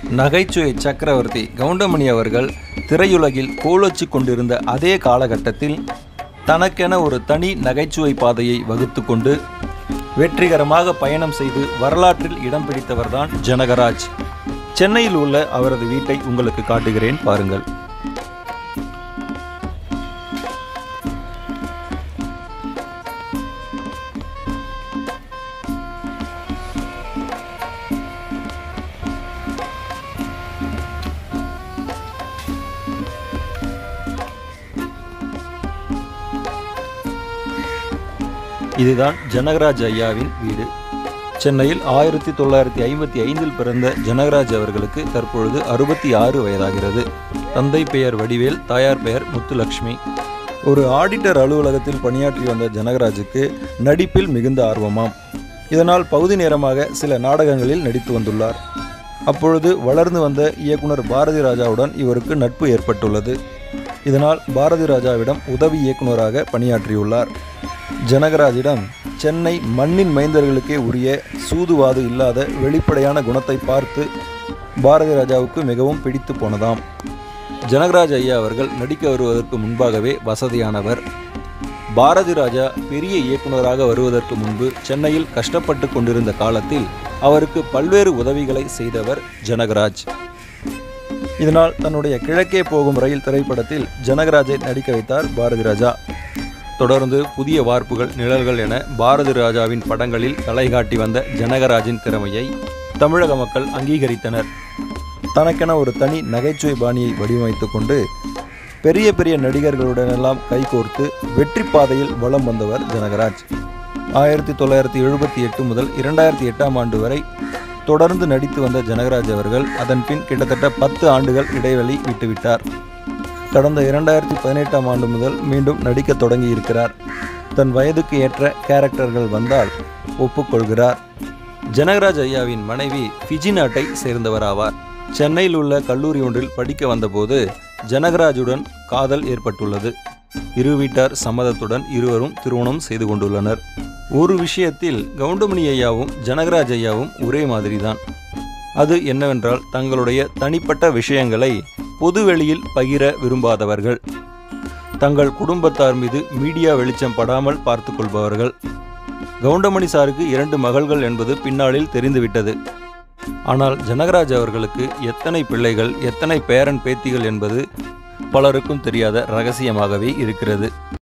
நகைச்சுவை சக்கரவர்த்தி கவுண்டமணி அவர்கள் திரையுலகில் கோலோச்சி கொண்டிருந்த அதே காலகட்டத்தில் தனக்கென ஒரு தனி நகைச்சுவை பாதையை வகுத்து கொண்டு வெற்றிகரமாக பயணம் செய்து வரலாற்றில் இடம் பிடித்தவர்தான் ஜனகராஜ். சென்னையில் உள்ள அவரது வீட்டை உங்களுக்கு காட்டுகிறேன், பாருங்கள். இதுதான் ஜனகராஜ் ஐயாவின் வீடு. சென்னையில் 1955 பிறந்த ஜனகராஜ் அவர்களுக்கு தற்பொழுது 66 வயதாகிறது. தந்தை பெயர் வடிவேல், தாயார் பெயர் முத்துலட்சுமி. ஒரு ஆடிட்டர் அலுவலகத்தில் பணியாற்றி வந்த ஜனகராஜுக்கு நடிப்பில் மிகுந்த ஆர்வமாம். இதனால் பகுதி நேரமாக சில நாடகங்களில் நடித்து வந்துள்ளார். அப்பொழுது வளர்ந்து வந்த இயக்குனர் பாரதி ராஜாவுடன் இவருக்கு நட்பு ஏற்பட்டுள்ளது. இதனால் பாரதி ராஜாவிடம் உதவி இயக்குனராக பணியாற்றியுள்ளார். ஜனகராஜிடம் சென்னை மண்ணின் மைந்தர்களுக்கே உரிய சூதுவாது இல்லாத வெளிப்படையான குணத்தை பார்த்து பாரதி ராஜாவுக்கு மிகவும் பிடித்து போனதாம். ஜனகராஜ் ஐயா அவர்கள் நடிக்க வருவதற்கு முன்பாகவே வசதியானவர். பாரதி ராஜா பெரிய இயக்குனராக வருவதற்கு முன்பு சென்னையில் கஷ்டப்பட்டு கொண்டிருந்த காலத்தில் அவருக்கு பல்வேறு உதவிகளை செய்தவர் ஜனகராஜ். இதனால் தன்னுடைய கிழக்கே போகும் ரயில் திரைப்படத்தில் ஜனகராஜை நடிக்க வைத்தார் பாரதி ராஜா. தொடர்ந்து புதிய வார்ப்புகள், நிழல்கள் என பாரதி ராஜாவின் படங்களில் களை காட்டி வந்த ஜனகராஜின் திறமையை தமிழக மக்கள் அங்கீகரித்தனர். தனக்கென ஒரு தனி நகைச்சுவை பாணியை வடிவமைத்து கொண்டு பெரிய பெரிய நடிகர்களுடனெல்லாம் கைகோர்த்து வெற்றி பாதையில் வலம் வந்தவர் ஜனகராஜ். 1978 முதல் 2008 ஆண்டு வரை தொடர்ந்து நடித்து வந்த ஜனகராஜ் அவர்கள் அதன் பின் கிட்டத்தட்ட 10 ஆண்டுகள் இடைவெளி விட்டுவிட்டார். கடந்த 2018 ஆண்டு முதல் மீண்டும் நடிக்க தொடங்கி இருக்கிறார். தன் வயதுக்கு ஏற்ற கேரக்டர்கள் வந்தால் ஒப்புக்கொள்கிறார். ஜனகராஜ் ஐயாவின் மனைவி ஃபிஜி நாட்டை சேர்ந்தவர் ஆவார். சென்னையில் உள்ள கல்லூரி ஒன்றில் படிக்க வந்தபோது ஜனகராஜுடன் காதல் ஏற்பட்டுள்ளது. இரு வீட்டார் சம்மதத்துடன் இருவரும் திருமணம் செய்து கொண்டுள்ளனர். ஒரு விஷயத்தில் கவுண்டமணி ஐயாவும் ஜனகராஜ் ஐயாவும் ஒரே மாதிரிதான். அது என்னவென்றால் தங்களுடைய தனிப்பட்ட விஷயங்களை பொதுவெளியில் பகிர விரும்பாதவர்கள். தங்கள் குடும்பத்தார் மீது மீடியா வெளிச்சம் படாமல் பார்த்து கொள்பவர்கள். கவுண்டமணி சாருக்கு 2 மகள்கள் என்பது பின்னாளில் தெரிந்துவிட்டது. ஆனால் ஜனகராஜ் அவர்களுக்கு எத்தனை பிள்ளைகள், எத்தனை பேரன் பேத்திகள் என்பது பலருக்கும் தெரியாத ரகசியமாகவே இருக்கிறது.